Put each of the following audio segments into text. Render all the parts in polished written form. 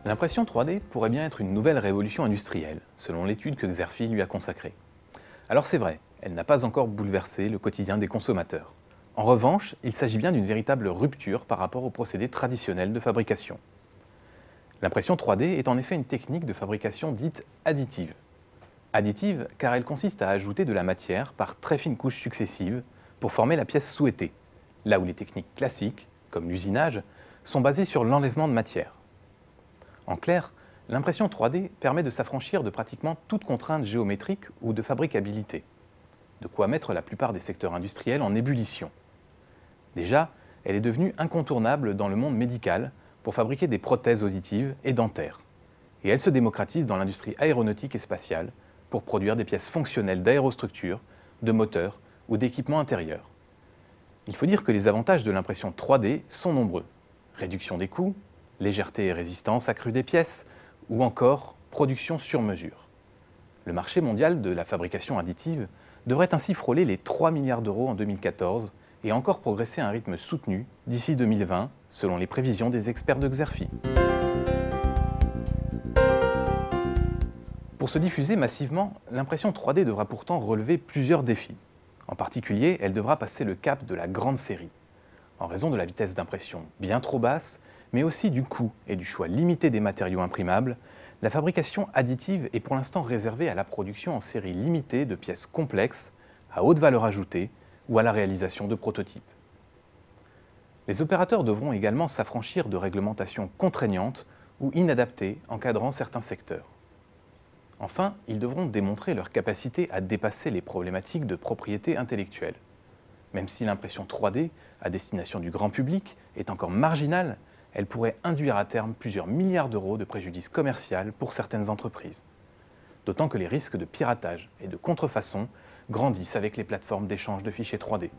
L'impression 3D pourrait bien être une nouvelle révolution industrielle, selon l'étude que Xerfi lui a consacrée. Alors c'est vrai, elle n'a pas encore bouleversé le quotidien des consommateurs. En revanche, il s'agit bien d'une véritable rupture par rapport aux procédés traditionnels de fabrication. L'impression 3D est en effet une technique de fabrication dite additive. Additive car elle consiste à ajouter de la matière par très fines couches successives pour former la pièce souhaitée, là où les techniques classiques, comme l'usinage, sont basées sur l'enlèvement de matière. En clair, l'impression 3D permet de s'affranchir de pratiquement toute contrainte géométrique ou de fabricabilité, de quoi mettre la plupart des secteurs industriels en ébullition. Déjà, elle est devenue incontournable dans le monde médical pour fabriquer des prothèses auditives et dentaires. Et elle se démocratise dans l'industrie aéronautique et spatiale pour produire des pièces fonctionnelles d'aérostructures, de moteurs ou d'équipements intérieurs. Il faut dire que les avantages de l'impression 3D sont nombreux. Réduction des coûts, légèreté et résistance accrue des pièces, ou encore production sur mesure. Le marché mondial de la fabrication additive devrait ainsi frôler les 3 milliards d'euros en 2014 et encore progresser à un rythme soutenu d'ici 2020, selon les prévisions des experts de Xerfi. Pour se diffuser massivement, l'impression 3D devra pourtant relever plusieurs défis. En particulier, elle devra passer le cap de la grande série, en raison de la vitesse d'impression bien trop basse, mais aussi du coût et du choix limité des matériaux imprimables. La fabrication additive est pour l'instant réservée à la production en série limitée de pièces complexes, à haute valeur ajoutée ou à la réalisation de prototypes. Les opérateurs devront également s'affranchir de réglementations contraignantes ou inadaptées encadrant certains secteurs. Enfin, ils devront démontrer leur capacité à dépasser les problématiques de propriété intellectuelle. Même si l'impression 3D, à destination du grand public, est encore marginale, elle pourrait induire à terme plusieurs milliards d'euros de préjudice commercial pour certaines entreprises. D'autant que les risques de piratage et de contrefaçon grandissent avec les plateformes d'échange de fichiers 3D.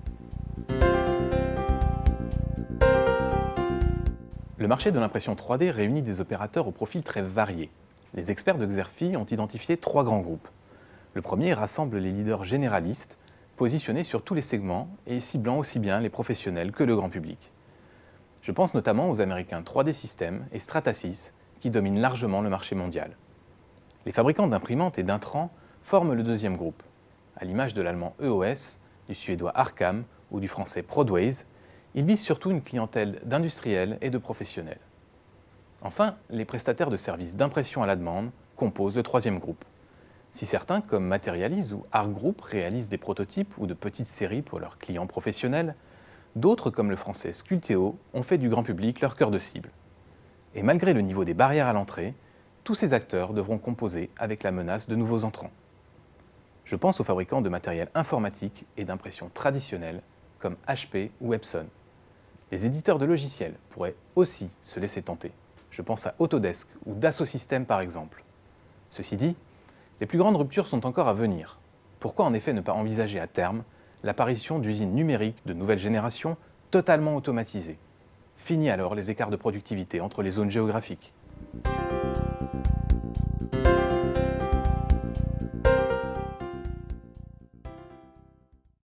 Le marché de l'impression 3D réunit des opérateurs au profil très varié. Les experts de Xerfi ont identifié 3 grands groupes. Le premier rassemble les leaders généralistes, positionnés sur tous les segments et ciblant aussi bien les professionnels que le grand public. Je pense notamment aux Américains 3D Systems et Stratasys qui dominent largement le marché mondial. Les fabricants d'imprimantes et d'intrants forment le deuxième groupe. À l'image de l'allemand EOS, du suédois Arcam ou du français Prodways, ils visent surtout une clientèle d'industriels et de professionnels. Enfin, les prestataires de services d'impression à la demande composent le troisième groupe. Si certains, comme Materialise ou Art Group, réalisent des prototypes ou de petites séries pour leurs clients professionnels, d'autres, comme le français Sculpteo, ont fait du grand public leur cœur de cible. Et malgré le niveau des barrières à l'entrée, tous ces acteurs devront composer avec la menace de nouveaux entrants. Je pense aux fabricants de matériel informatique et d'impression traditionnels, comme HP ou Epson. Les éditeurs de logiciels pourraient aussi se laisser tenter. Je pense à Autodesk ou Dassault Systèmes par exemple. Ceci dit, les plus grandes ruptures sont encore à venir. Pourquoi en effet ne pas envisager à terme l'apparition d'usines numériques de nouvelle génération totalement automatisées? Fini alors les écarts de productivité entre les zones géographiques.